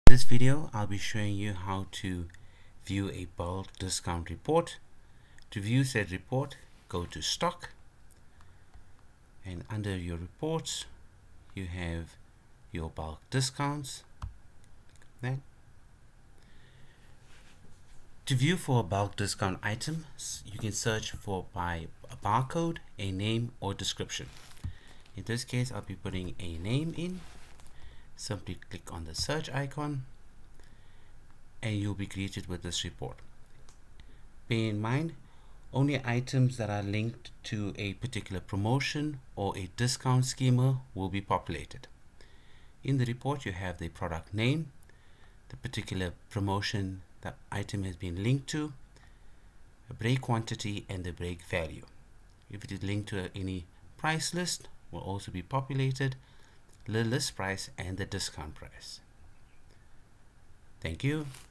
In this video, I'll be showing you how to view a bulk discount report. To view said report, go to Stock, and under your reports, you have your bulk discounts. Then, to view for a bulk discount item, you can search for by a barcode, a name, or description. In this case, I'll be putting a name in. Simply click on the search icon and you'll be greeted with this report. Bear in mind, only items that are linked to a particular promotion or a discount schema will be populated. In the report, you have the product name, the particular promotion that item has been linked to, a break quantity, and the break value. If it is linked to any price list, will also be populated, the list price and the discount price. Thank you.